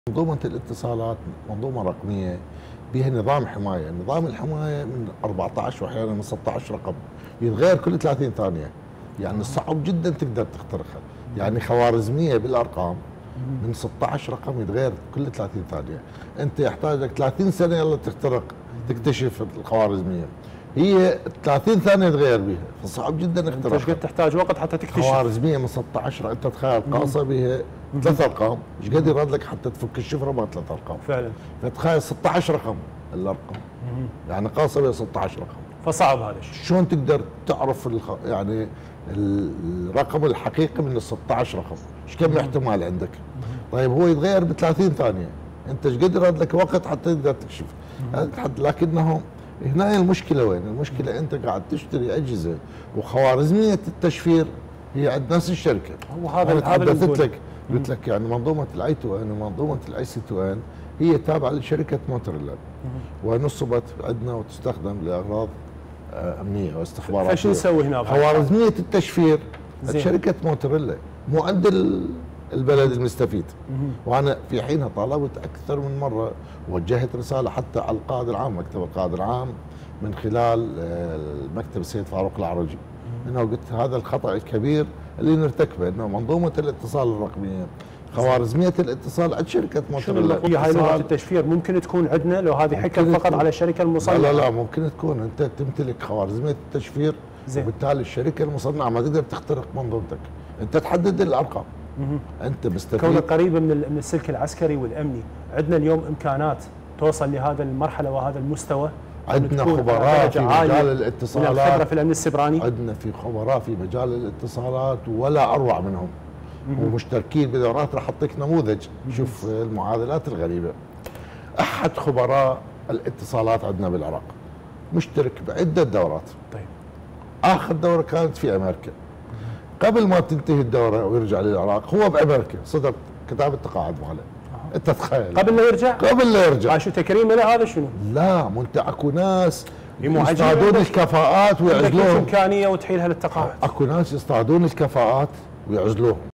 منظومة الاتصالات منظومة رقمية بها نظام حماية، نظام الحماية من 14 واحيانا من 16 رقم يتغير كل 30 ثانية، يعني صعب جدا تقدر تخترقها، يعني خوارزمية بالارقام من 16 رقم يتغير كل 30 ثانية، انت يحتاج لك 30 سنة يلا تخترق تكتشف الخوارزمية، هي 30 ثانية تغير بها، فصعب جدا اختراقها. انت تحتاج وقت حتى تكتشف خوارزمية من 16 انت تخيل قاصة بها 3 ارقام، ايش قد يراد لك حتى تفك الشفرة مع 3 ارقام؟ فعلا. فتخيل 16 رقم الارقام، يعني قاصة بها 16 رقم، فصعب هذا الشيء. شلون تقدر تعرف يعني الرقم الحقيقي من ال 16 رقم؟ ايش كم احتمال عندك؟ طيب هو يتغير ب 30 ثانية، انت ايش قد يراد لك وقت حتى تقدر تكشف؟ لكنه هنا المشكلة وين؟ المشكلة انت قاعد تشتري اجهزة وخوارزمية التشفير هي عند نفس الشركة. وهذا انا تحدثت لك قلت لك يعني منظومة الاي تو ان ومنظومة الاي سي تو ان هي تابعة لشركة موتوريلا ونصبت عندنا وتستخدم لاغراض امنية واستخبارات. فشو نسوي هنا؟ خوارزمية التشفير شركة موتوريلا مو عند البلد المستفيد. وانا في حينها طالبت اكثر من مره، وجهت رساله حتى على القائد العام، مكتب القائد العام من خلال المكتب السيد فاروق العرجي، انه قلت هذا الخطا الكبير اللي نرتكبه، انه منظومه الاتصال الرقميه خوارزميه الاتصال عند شركه موتوريلا. شنو هاي لغه التشفير ممكن تكون عندنا لو هذه حكر فقط على الشركه المصنعه؟ لا ممكن تكون انت تمتلك خوارزميه التشفير، وبالتالي الشركه المصنعه ما تقدر تخترق منظومتك، انت تحدد الارقام. انت مستفيد كونك قريبه من السلك العسكري والامني، عندنا اليوم امكانات توصل لهذا المرحله وهذا المستوى. عندنا خبراء في مجال الاتصالات، الخبره في الامن السيبراني، عندنا في خبراء في مجال الاتصالات ولا اروع منهم، ومشتركين بدورات. راح اعطيك نموذج، شوف المعادلات الغريبه. احد خبراء الاتصالات عندنا بالعراق مشترك بعده دورات. طيب اخر دوره كانت في امريكا، قبل ما تنتهي الدوره ويرجع للعراق هو بامريكا صدر كتاب التقاعد ماله. انت تخيل قبل لا يرجع؟ قبل لا يرجع. شو تكريم له هذا شنو؟ لا مو انت اكو ناس يصطادون الكفاءات ويعزلوهم. امكانيه وتحيلها للتقاعد. اكو ناس يصطادون الكفاءات ويعزلوهم.